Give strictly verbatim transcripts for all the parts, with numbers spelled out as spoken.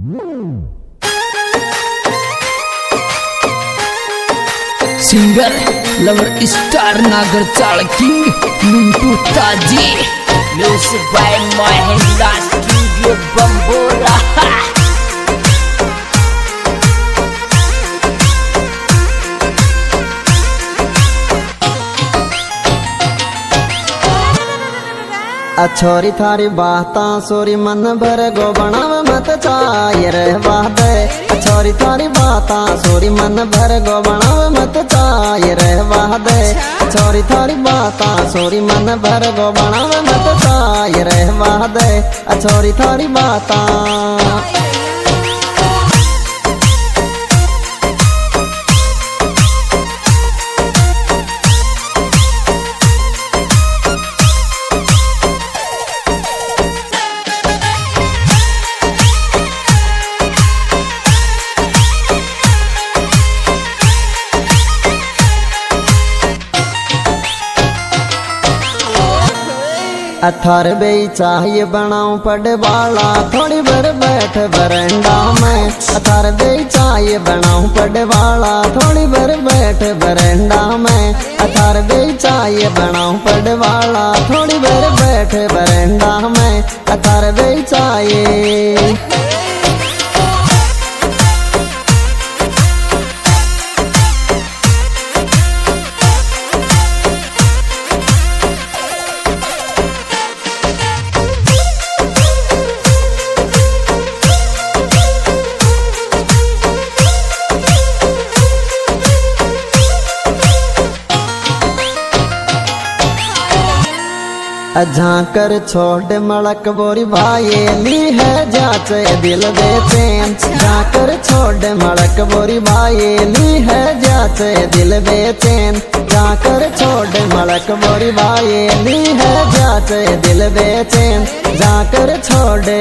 Singer lover star नागर चाल king Mintu ताजी music by Mahendra studio Bambora. छोरी थारी बाता सोरी मन भर गो बनाव मत चाय रे वादे। छोरी थारी बाता सोरी मन भर गो बनाव मत चाय रे वादे। छोरी थारी बाता सोरी मन भर गो बनाव मत चाय रे वादे। छोरी थारी बाता अथार बे चाहिए बनाऊं पड़ वाला थोड़ी भर बैठ बरंडा में। अथार बे चाहिए बनाऊं पड़ वाला थोड़ी भर बैठ बरंडा में। अथार बे चाहिए बनाऊं पड़ वाला थोड़ी भर बैठ बरंडा में। अथार बे चाहिए झांकर छोड़ मड़क बोरी भाई ली है जाचे दिल दे चैन। झांकर छोड़ मड़क बोरी भाई ली है जाचे दिल दे चैन। झांकर छोड़ मड़क बोरी भाई ली है जाचे दिल दे चैन। झांकर छोड़े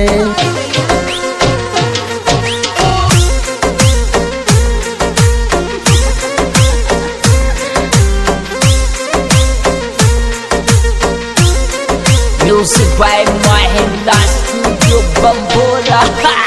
music by Mahendra studio Bambora.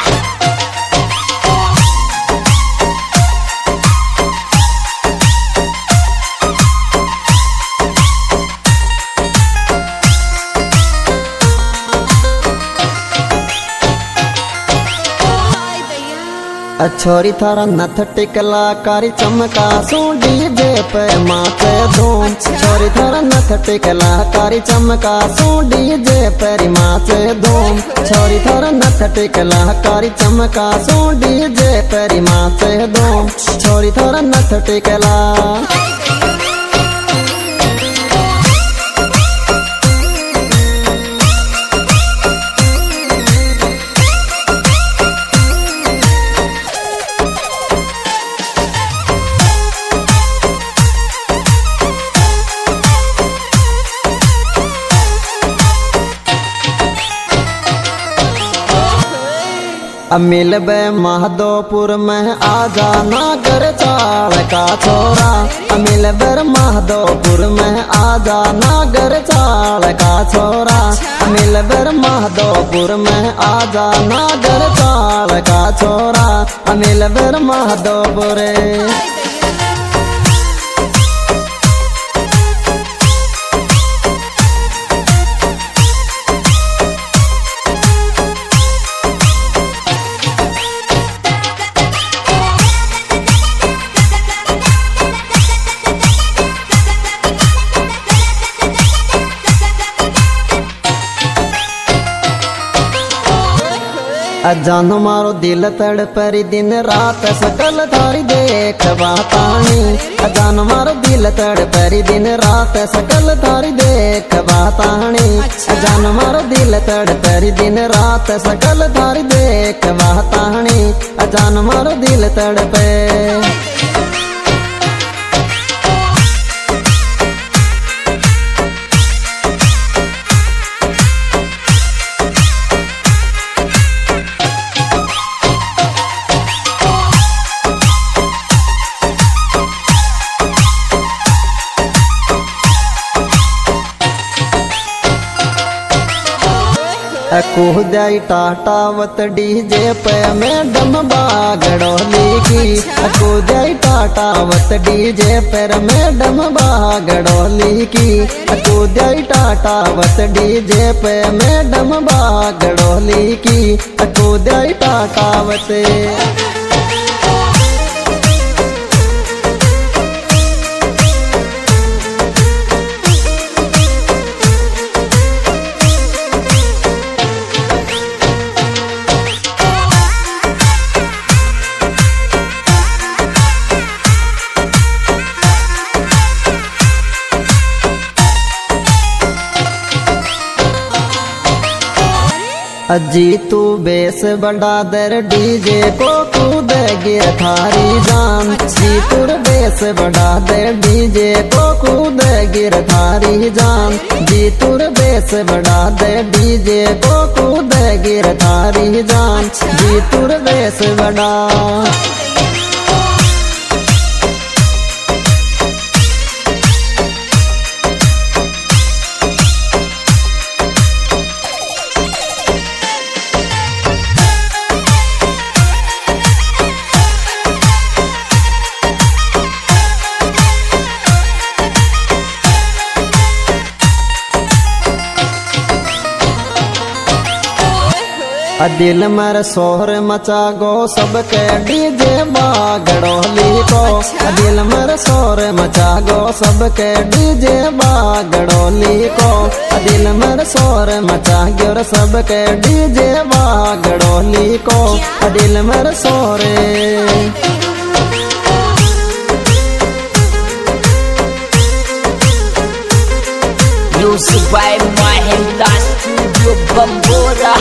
छोरी थारा नथ टिकला कारी चमका सूडी जे पे माथे धूम। छोरी थारा नथ टिकला कारी चमका सूडी जे पे माथे धूम। छोरी थारा नथ टिकला कारी चमका सूडी जे पे माथे धूम। छोरी थारा नथ टिकला अमिल बे महादोपुर में आजा नागर चाल का छोरा। अमिल बर महादोपुर में आजा नागर चाल का छोरा। अमिल बर महादोपुर में आजा नागर चाल का छोरा। अमिल बर महादोपुर जान मारो दिल तड़ परी दिन रात सकल थारी देख बातानी। जान मारो दिल तड़ परी दिन रात सकल थारी देख बातानी। जान मारो दिल तड़ परी दिन रात सकल थारी देख बातानी। जान मारो दिल तड़ पे कुह अकूद्याई टाटावत डीजे पे मैडम बागड़ोली की। अकूद्याई टाटावत डीजे पर मैडम बागड़ोली की। अकूद्याई टाटावत डीजे पे मैडम बागड़ोली की। अकूद्याई टाटावत अजी तू बेस बड़ा दर डीजे को कूद गिर थारी जान। जी तुर बेस बड़ा दर डीजे को कूद गिर थारी जान। जी तुर बेस बड़ा दर डीजे को कूद गिर थारी जान। जी तुर बेस बड़ा दिल मर शोर मचा गो सबके डीजे बागड़ोली को। दिल मर शोर मचा गो सबके डीजे बागड़ोली को। दिल मर शोर मचा गो सबके डीजे बागड़ोली को। दिल मर शोरे Music by Mahindra Studio Bambora.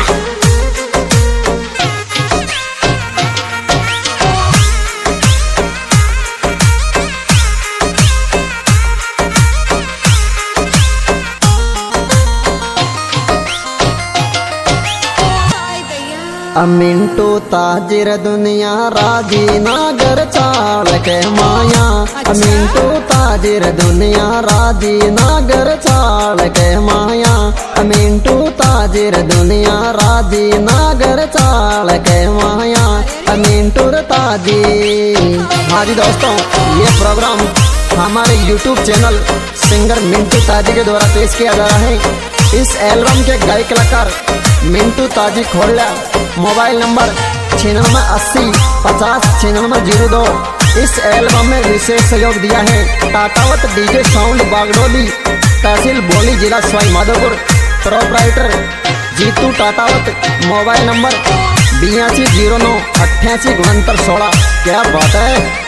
Mintu ताजिर दुनिया राजी नागर चाल के माया। मिंटू ताजिर दुनिया राजी नागर चाल के माया। मिंटू ताजिर दुनिया राजी नागर चाल के माया। मिंटू ताजी। हाँ जी दोस्तों, ये प्रोग्राम हमारे यूट्यूब चैनल सिंगर मिंटू ताजी के द्वारा पेश किया जा रहा है। इस एल्बम के गायक कलाकार मिंटू ताजी खोला। मोबाइल नंबर छियानवे अस्सी पचास छियानवे जीरो दो। इस एल्बम में विशेष सहयोग दिया है टाटावत डीजे साउंड बागड़ोली, तहसील बोली, जिला Sawai Madhopur. Proprietor Jitu Tatawat. Mobile number बयासी जीरो नौ अट्ठासी उनहत्तर सोलह। क्या बात है।